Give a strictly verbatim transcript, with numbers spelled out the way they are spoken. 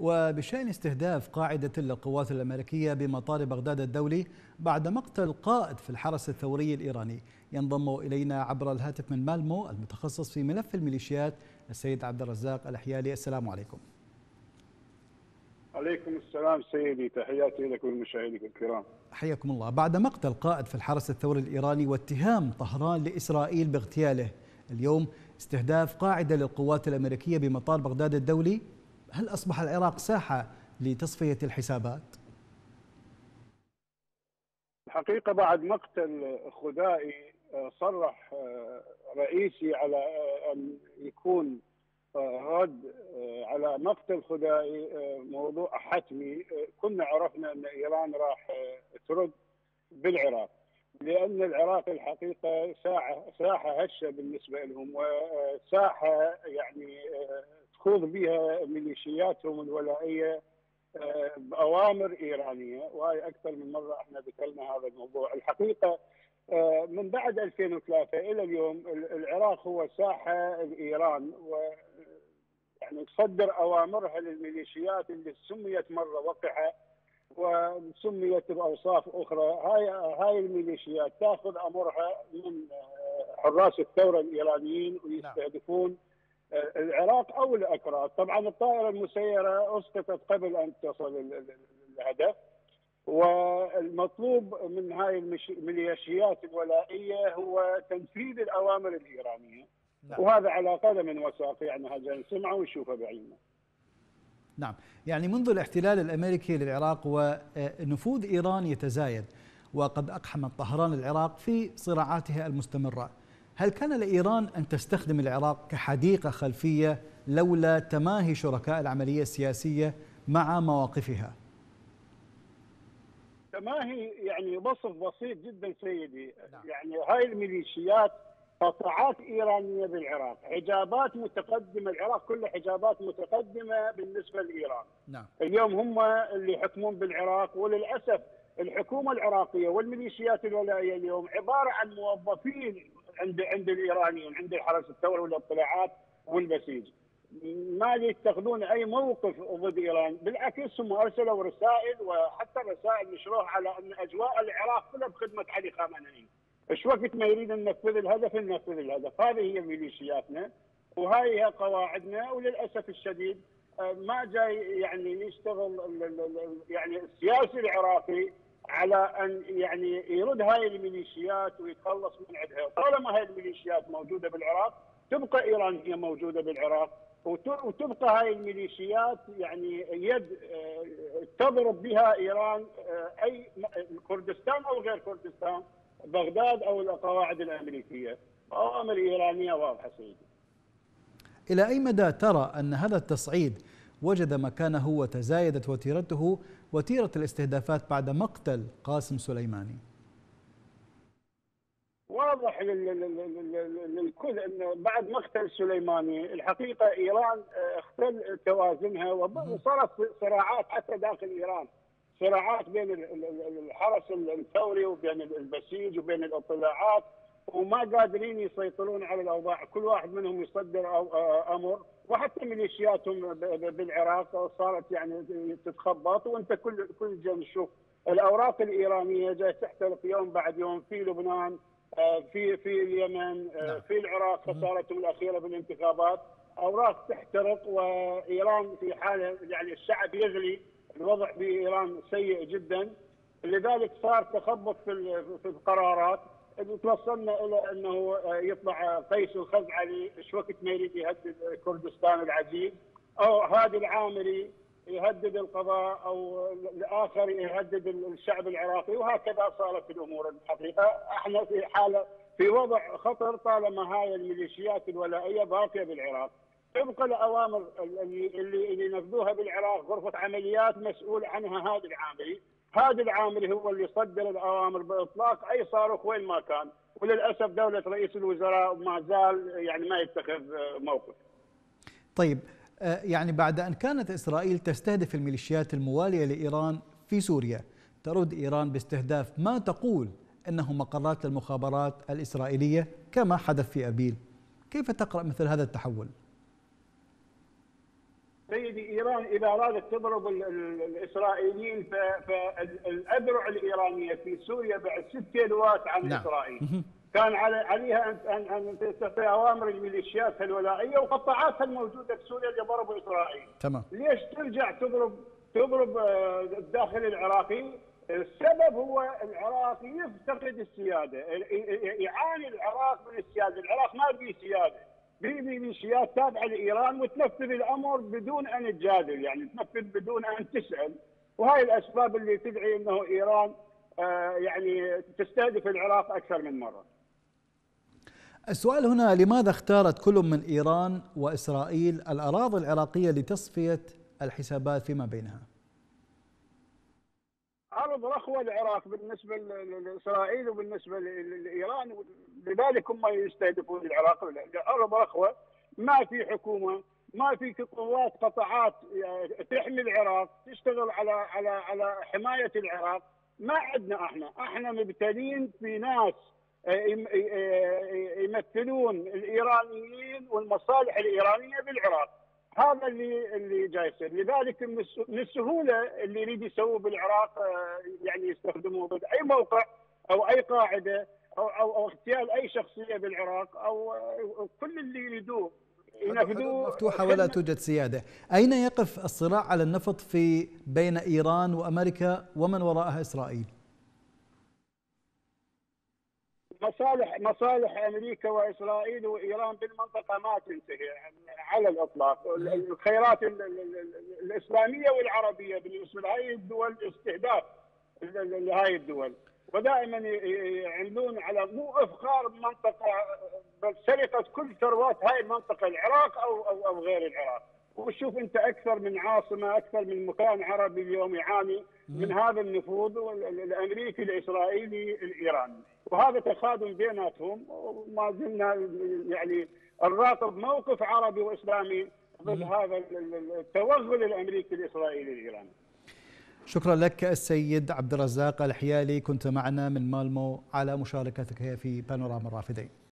وبشأن استهداف قاعدة للقوات الأمريكية بمطار بغداد الدولي بعد مقتل قائد في الحرس الثوري الإيراني. ينضم إلينا عبر الهاتف من مالمو المتخصص في ملف الميليشيات السيد عبد الرزاق الأحيالي. السلام عليكم. عليكم السلام سيدي، تحياتي لك ولمشاهديك الكرام. حياكم الله. بعد مقتل قائد في الحرس الثوري الإيراني واتهام طهران لإسرائيل باغتياله، اليوم استهداف قاعدة للقوات الأمريكية بمطار بغداد الدولي، هل أصبح العراق ساحة لتصفية الحسابات؟ الحقيقة بعد مقتل خدائي صرح رئيسي على أن يكون رد على مقتل خدائي موضوع حتمي. كنا عرفنا أن إيران راح ترد بالعراق، لأن العراق الحقيقة ساحة ساحة هشة بالنسبة لهم، وساحة يعني تخوض بها ميليشياتهم الولائية بأوامر إيرانية، وهي أكثر من مرة احنا ذكرنا هذا الموضوع. الحقيقة من بعد ألفين وثلاثة إلى اليوم العراق هو ساحة لإيران، و يعني تصدر أوامرها للميليشيات اللي سميت مرة وقحة وسميت بأوصاف أخرى. هاي هاي الميليشيات تأخذ أمرها من حراس الثورة الإيرانيين ويستهدفون العراق أو الأكراد. طبعا الطائرة المسيرة أسقطت قبل أن تصل الهدف، والمطلوب من هاي الميليشيات الولائية هو تنفيذ الأوامر الإيرانية. نعم. وهذا على قدم وساق، يعني هذا نسمعه ونشوفه بعيننا. نعم، يعني منذ الاحتلال الأمريكي للعراق ونفوذ إيران يتزايد، وقد أقحمت طهران العراق في صراعاتها المستمرة. هل كان لإيران أن تستخدم العراق كحديقة خلفية لولا تماهي شركاء العملية السياسية مع مواقفها؟ تماهي يعني وصف بسيط جدا سيدي. نعم. يعني هاي الميليشيات قطاعات إيرانية بالعراق، حجابات متقدمة، العراق كله حجابات متقدمة بالنسبة لإيران. نعم. اليوم هم اللي يحكمون بالعراق، وللأسف الحكومة العراقية والميليشيات الولائية اليوم عبارة عن موظفين عند عند الإيرانيين، عند الحرس الثوري والاطلاعات والبسيج. ما يتخذون أي موقف ضد إيران، بالعكس هم أرسلوا رسائل، وحتى الرسائل نشروها على أن أجواء العراق كلها بخدمة علي خامنئي. ايش وقت ما يريد ننفذ الهدف ننفذ الهدف. هذه هي ميليشياتنا وهي هي قواعدنا، وللاسف الشديد ما جاي يعني يشتغل يعني السياسي العراقي على ان يعني يرد هاي الميليشيات ويتخلص من عندها. طالما هاي الميليشيات موجوده بالعراق تبقى ايران هي موجوده بالعراق، وتبقى هاي الميليشيات يعني يد تضرب بها ايران اي كردستان او غير كردستان، بغداد أو القواعد الأمريكية. أوامر إيرانية واضحة سيدي. إلى أي مدى ترى أن هذا التصعيد وجد مكانه وتزايدت وتيرته وتيرة الاستهدافات بعد مقتل قاسم سليماني؟ واضح للكل أنه بعد مقتل سليماني الحقيقة إيران اختل توازنها، وصارت صراعات حتى داخل إيران، صراعات بين الحرس الثوري وبين البسيج وبين الاطلاعات، وما قادرين يسيطرون على الاوضاع. كل واحد منهم يصدر امر، وحتى ميليشياتهم بالعراق صارت يعني تتخبط. وانت كل كل جاي نشوف الاوراق الايرانيه جاي تحترق يوم بعد يوم في لبنان، في في اليمن، في العراق خسارتهم الاخيره بالانتخابات، اوراق تحترق، وايران في حاله يعني الشعب يغلي. الوضع بإيران سيء جدا، لذلك صار تخبط في في القرارات. توصلنا الى انه يطلع قيس الخزعلي ايش وقت ما يريد يهدد كردستان العزيز، او هادي العامري يهدد القضاء، او الاخر يهدد الشعب العراقي، وهكذا صارت الامور. الحقيقه احنا في حاله في وضع خطر طالما هاي الميليشيات الولائيه باقيه بالعراق. طبقا لاوامر اللي اللي, اللي نفذوها بالعراق، غرفه عمليات مسؤول عنها هادي العامري، هادي العامري هو اللي صدر الاوامر باطلاق اي صاروخ وين ما كان، وللاسف دوله رئيس الوزراء ما زال يعني ما يتخذ موقف. طيب، يعني بعد ان كانت اسرائيل تستهدف الميليشيات المواليه لايران في سوريا، ترد ايران باستهداف ما تقول انه مقرات للمخابرات الاسرائيليه كما حدث في اربيل. كيف تقرأ مثل هذا التحول؟ سيدي ايران اذا ارادت تضرب ال ال الاسرائيليين فالاذرع الايرانيه في سوريا بعد ست كيلوات عن نعم. اسرائيل. كان على عليها ان ان ان تعطي اوامر الميليشيات الولائيه وقطاعاتها الموجوده في سوريا اللي ضربوا اسرائيل. تمام. ليش ترجع تضرب تضرب الداخل العراقي؟ السبب هو العراق يفتقد السياده، يعاني العراق من السياده، العراق ما بيه سياده، بيه ميليشيات تابعه لايران وتنفذ الامر بدون ان تجادل، يعني تنفذ بدون ان تسال، وهي الاسباب اللي تدعي انه ايران آه يعني تستهدف العراق اكثر من مره. السؤال هنا، لماذا اختارت كل من ايران واسرائيل الاراضي العراقيه لتصفيه الحسابات فيما بينها؟ عرض رخوة العراق بالنسبة لإسرائيل وبالنسبة لإيران، لذلك هم يستهدفون العراق. عرض رخوة، ما في حكومة، ما في قوات قطاعات تحمي العراق تشتغل على على على حماية العراق. ما عندنا احنا، احنا مبتلين في ناس يمثلون الإيرانيين والمصالح الإيرانية بالعراق. هذا اللي اللي جاي يصير، لذلك من السهوله اللي يريد يسووه بالعراق يعني يستخدموه باي موقع او اي قاعده او او, أو اغتيال اي شخصيه بالعراق او كل اللي يريدوه ينفذوه. مفتوحه ولا توجد سياده. اين يقف الصراع على النفط في بين ايران وامريكا ومن وراءها اسرائيل؟ مصالح مصالح امريكا واسرائيل وايران بالمنطقه ما تنتهي على الاطلاق. الخيرات الاسلاميه والعربيه بالنسبه لهذه الدول استهداف لهذه الدول، ودائما يعملون على مو افقار منطقه بل سرقه كل ثروات هاي المنطقه، العراق او او او غير العراق. وشوف انت اكثر من عاصمه، اكثر من مكان عربي اليوم يعاني من هذا النفوذ الامريكي الاسرائيلي الايراني، وهذا تخاذل بيناتهم. وما زلنا يعني نراقب موقف عربي واسلامي ضد هذا التوغل الامريكي الاسرائيلي الايراني. شكرا لك السيد عبد الرزاق الحيالي، كنت معنا من مالمو على مشاركتك في بانوراما الرافدين.